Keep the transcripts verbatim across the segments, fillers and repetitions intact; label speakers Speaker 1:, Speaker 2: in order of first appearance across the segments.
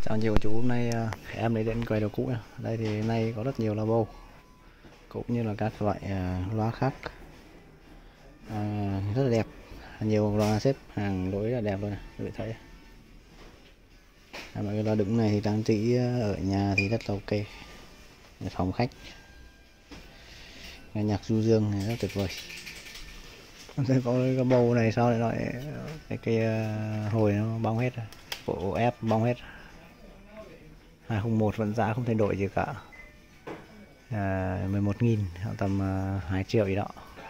Speaker 1: Chào nhiều chú, hôm nay à, em lấy đến quầy đồ cũ nha. Đây thì nay có rất nhiều là bô cũng như là các loại à, loa khác à, rất là đẹp, nhiều loa xếp hàng đối là đẹp luôn này, các bạn thấy. À, mọi cái loa đứng này thì trang trí ở nhà thì rất là ok, phòng khách nghe nhạc du dương này rất tuyệt vời. Đây có cái bô này sao lại loại cái cái uh, hồi nó bong hết rồi, bộ ép bong hết. Hai không một vẫn giá không thay đổi gì cả, à, mười một nghìn tầm uh, hai triệu gì đó.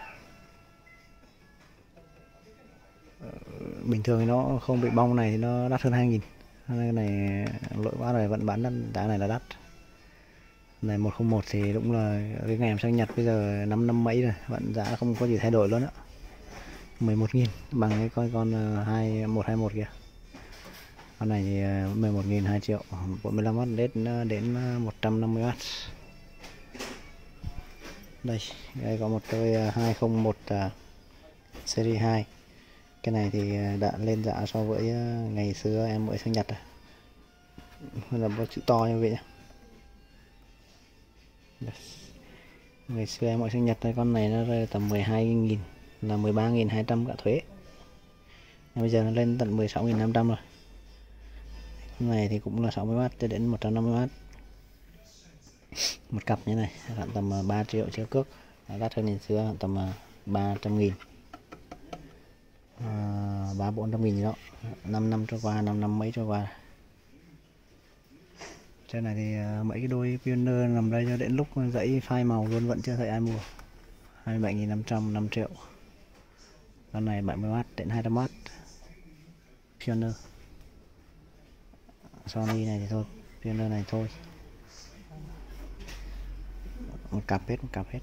Speaker 1: Bình thường thì nó không bị bong này thì nó đắt hơn hai nghìn, cái này lỗi quá rồi, vẫn bán giá này là đắt. Này một không một thì đúng là cái ngày em sang Nhật bây giờ năm năm mấy rồi, vẫn giá không có gì thay đổi luôn á. Mười một nghìn bằng cái con con hai một hai một kìa. Con này thì mười một nghìn hai triệu, bốn mươi lăm oát đến đến một trăm năm mươi oát. Đây, đây có một đôi hai không một uh, series hai. Cái này thì đã lên giá so với ngày xưa em mới sang Nhật rồi. Là một chữ to như vậy nhé. Ngày xưa em mới sang Nhật đây, con này nó rơi tầm mười hai nghìn, là mười ba nghìn hai trăm cả thuế. Bây giờ nó lên tận mười sáu nghìn năm trăm rồi. Con này thì cũng là sáu mươi oát cho đến một trăm năm mươi oát. Một cặp như này khoảng tầm ba triệu chưa cước, đắt hơn ngày xưa tầm ba trăm nghìn, ba bốn trăm nghìn gì đó. Năm năm trôi qua, năm năm mấy trôi qua. Trên này thì mấy cái đôi Pioneer nằm đây cho đến lúc dãy phai màu luôn vẫn chưa thấy ai mua. Hai mươi bảy nghìn năm trăm, năm triệu. Con này bảy mươi oát đến hai trăm oát Pioneer. Sony này thì thôi, Pioneer này thôi. Một cặp hết, một cặp hết.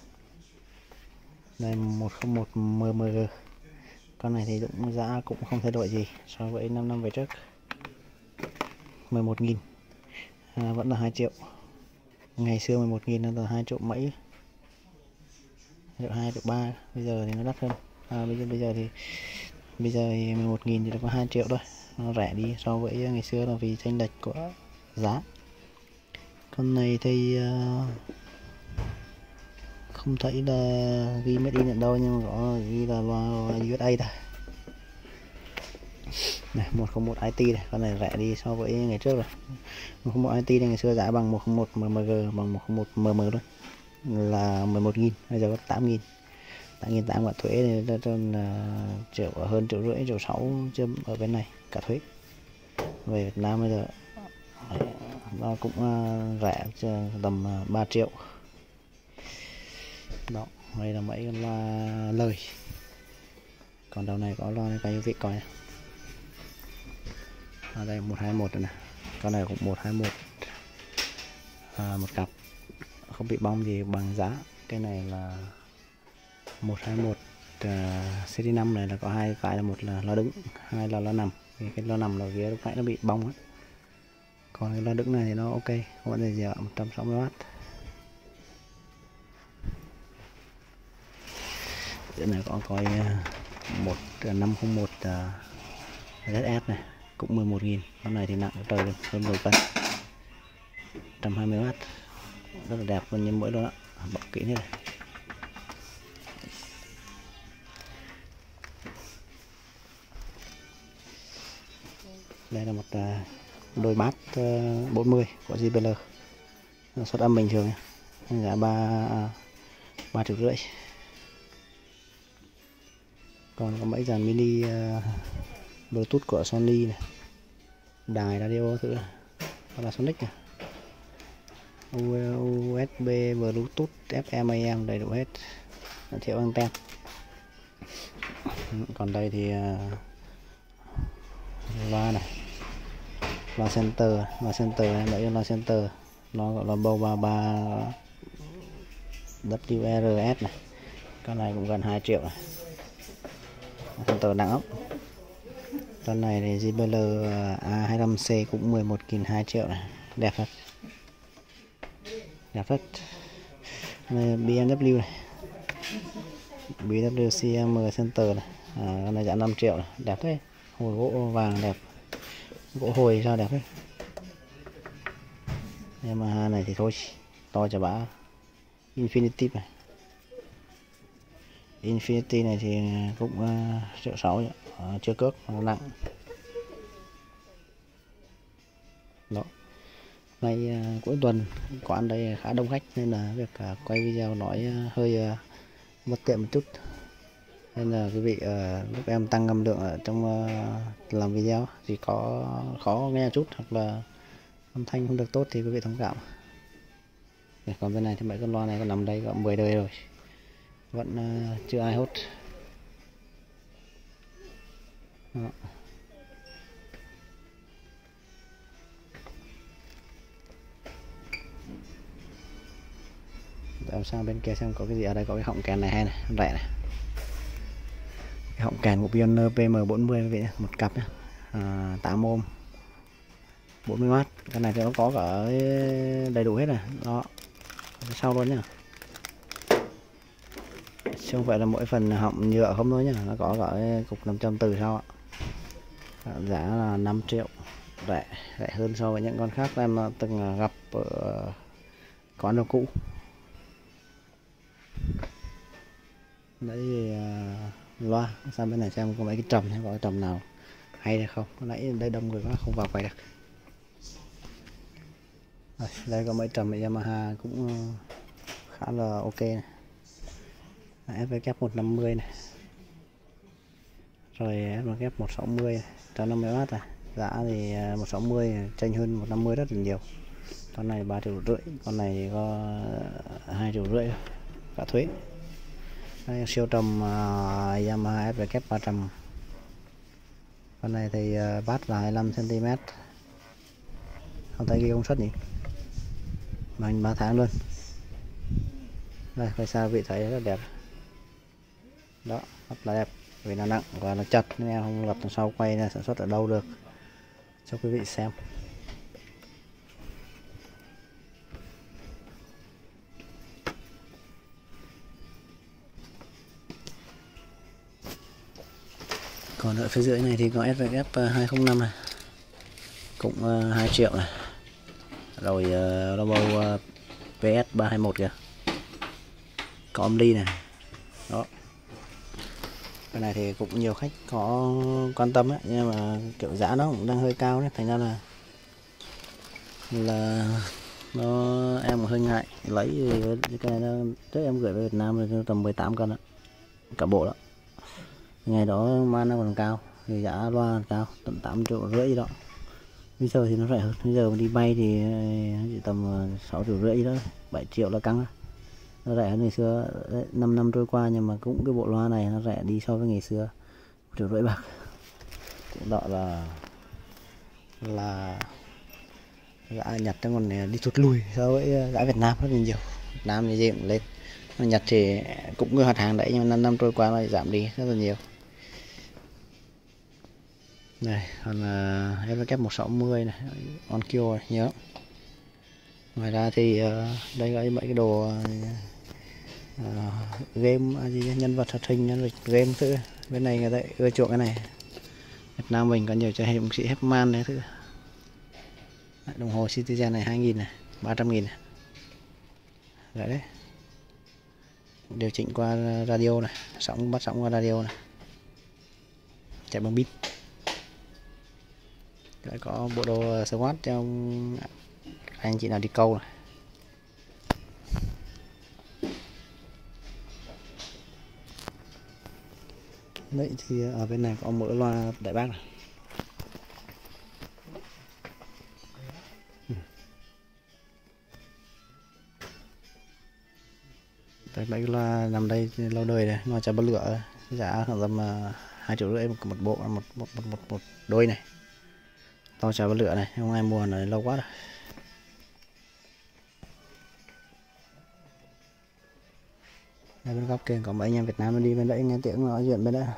Speaker 1: Đây một không một M M G. Con này thì cũng giá cũng không thay đổi gì so với năm năm về trước. mười một nghìn, à, vẫn là hai triệu. Ngày xưa mười một nghìn là hai triệu mấy, triệu hai, triệu ba. Bây giờ thì nó đắt hơn. À, bây giờ bây giờ thì bây giờ thì mười một nghìn thì được có hai triệu thôi, nó rẻ đi so với ngày xưa là vì chênh lệch của giá. Con này thì uh, không thấy là ghi made in ở đâu, nhưng mà có ghi là loa u ét a thôi. Này một không một i tê này, con này rẻ đi so với ngày trước rồi. một không một i tê này ngày xưa giá bằng một không một M M G, bằng một không một M M luôn, là mười một nghìn, bây giờ có tám nghìn, tám nghìn tám cả thuế thì trên uh, triệu, hơn triệu rưỡi, triệu sáu chấm ở bên này cả thuế. Về Việt Nam bây giờ nó cũng uh, rẻ tầm uh, ba triệu. Đó, đây là mấy con loa lời. Còn đầu này có loa này, cái vị coi này. À, đây một hai một rồi nè. Con này cũng một hai một, à, một cặp, không bị bong gì bằng giá. Cái này là một hai một uh, series năm này là có hai cái, là một là loa đứng, hai là loa nằm. Thì cái loa nằm là phía lúc nãy nó bị bong á. Còn cái loa đứng này thì nó ok, không vấn đề gì ạ, một trăm sáu mươi oát. Cái này có coi một năm không một uh, Z S này, cũng mười một nghìn. Con này thì nặng trời luôn, hơn mười cân, một trăm hai mươi oát, rất là đẹp luôn, như mỗi luôn á, bọc kỹ thế này. Đây là một uh, đôi bass uh, bốn mươi của gi bê lờ, xuất âm bình thường, giá ba uh, ba triệu rưỡi. Còn có mấy dàn mini uh, Bluetooth của Sony này, đài radio thử Panasonic này, u ét bê, Bluetooth, ép em, a em đầy đủ hết, thiệu anten. Còn đây thì uh, loa này, loa center, loa center này, đấy là loa center, nó gọi là Bow ba ba W R S này. Con này cũng gần hai triệu này, center nặng lắm. Con này thì gi bê lờ A hai mươi lăm C cũng mười một nghìn hai triệu này, đẹp thật, đẹp thật. bê em vê này, bê em vê xê em center này, à, con này giá năm triệu này, đẹp thế. Hồi gỗ vàng đẹp, gỗ hồi sao đẹp thế. Yamaha này thì thôi to cho bả. Infinity này, Infinity này thì cũng uh, triệu sáu uh, chưa cước, nó nặng. Đó. Nay uh, cuối tuần quán đây khá đông khách nên là việc uh, quay video nói uh, hơi uh, mất tiện một chút, nên là quý vị uh, lúc em tăng âm lượng ở trong uh, làm video thì có khó nghe chút hoặc là âm thanh không được tốt thì quý vị thông cảm. Còn bên này thì mấy con loa này còn nằm đây có mười đời rồi, vẫn uh, chưa ai hốt. Đó. Để sang bên kia xem có cái gì ở đây. Có cái họng kèn này hay này, rẻ này, cái họng kèn của Pioneer P M bốn mươi quý vị, một cặp nhé, à, tám ôm, bốn mươi oát. Cái này thì nó có cả đầy đủ hết này, đó sau luôn nhá, chứ không phải là mỗi phần họng nhựa không thôi nhá, nó có cả cục năm trăm từ sau ạ. Giá là năm triệu, rẻ rẻ hơn so với những con khác em từng gặp ở quán đồ cũ. Đấy thì uh, loa sang bên này xem có mấy cái trầm hay có cái trầm nào hay hay không. Hồi nãy đây đông người quá không vào quay được. Rồi, đây có mấy trầm Yamaha cũng khá là ok này. ép vê một năm mươi này, rồi ép vê một sáu mươi này, một trăm năm mươi oát này. Giá thì một sáu mươi chênh hơn một năm mươi rất là nhiều. Con này ba triệu rưỡi, con này thì có hai triệu rưỡi cả thuế. Đây, siêu trầm uh, Yamaha ép vê ba trăm. Con này thì uh, bass là hai mươi lăm xăng ti mét, không thấy ghi công suất nhỉ, màn ba tháng luôn. Đây quay xa vị thấy rất đẹp, đó rất là đẹp vì nó nặng và nó chặt nên em không gặp đằng sau quay là sản xuất ở đâu được cho quý vị xem. Còn ở phía dưới này thì có ét vê ép hai không năm này, cũng uh, hai triệu này, rồi uh, logo uh, pê ét ba hai mốt kìa, có âm ly này. Đó, cái này thì cũng nhiều khách có quan tâm ấy, nhưng mà kiểu giá nó cũng đang hơi cao đấy, thành ra là là nó em cũng hơi ngại lấy. Cái này nó trước em gửi về Việt Nam thì tầm mười tám cân đó, cả bộ đó. Ngày đó man nó còn cao thì giá loa còn cao tận tám triệu rưỡi gì đó. Bây giờ thì nó rẻ hơn, bây giờ đi bay thì chỉ tầm sáu triệu rưỡi gì đó, bảy triệu là căng. Nó rẻ hơn ngày xưa. năm năm trôi qua nhưng mà cũng cái bộ loa này nó rẻ đi so với ngày xưa, một triệu rưỡi bạc. Cũng đó là là giá Nhật nó còn đi thụt lùi so với giá Việt Nam rất là nhiều. Việt Nam thì gì cũng lên, Nhật thì cũng có mặt hàng đấy nhưng mà năm năm trôi qua nó giảm đi rất là nhiều. Này còn uh, ép vê một sáu mươi này, Onkyo này, nhớ. Ngoài ra thì uh, đây có mấy cái đồ uh, game à, gì, nhân vật hoạt hình, nhân vật game thứ. Bên này người ta ưa chuộng cái này. Việt Nam mình có nhiều cho hệ sĩ Hepman đấy thứ. Đồng hồ Citizen này hai nghìn này, ba trăm nghìn này. Đấy đấy. Điều chỉnh qua radio này, sóng bắt sóng qua radio này. Chạy bằng pin. Lại có bộ đồ SWAT cho anh chị nào đi câu này. Đấy thì ở bên này có mỗi loa đại bác này. Đấy, mấy cái loa nằm đây lâu đời này, loa chả bật lửa, giá khoảng tầm hai triệu rưỡi một, một bộ, một, một, một, một, một đôi này. To chả bật lửa này, không ai mua này lâu quá rồi. Đây bên góc kia có mấy anh em Việt Nam nó đi bên đấy nghe tiếng nói chuyện bên đấy.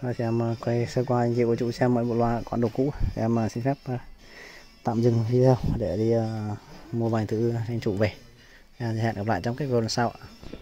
Speaker 1: Và thì em quay sơ qua anh chị của chủ xem mọi bộ loa quán đồ cũ. Em xin phép tạm dừng video để đi uh, mua vài thứ anh chủ về. Hẹn gặp lại trong cái video lần sau ạ.